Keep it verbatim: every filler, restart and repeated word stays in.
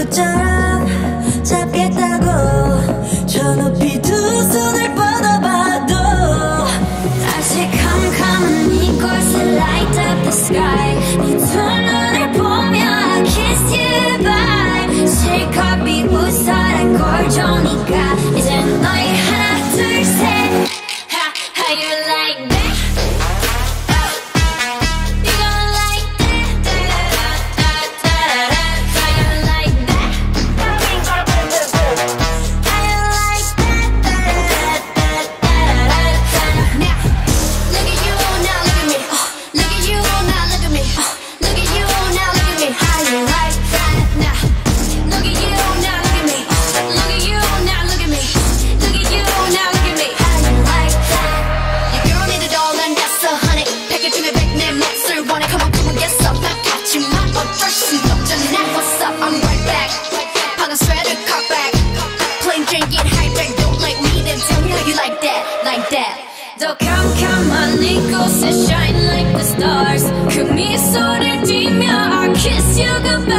누구처럼 잡겠다고 저 높이 두 손을 뻗어봐도 다시 캄캄한 이곳을 light up the sky 네 두 눈을 보며 I kiss you bye 실컷 비웃어라 꼴 좋으니까 이젠 너희 하나 둘 셋 How you like that? 더 캄캄한 이곳에 shine like the stars 그 미소를 띠며 I kiss you goodbye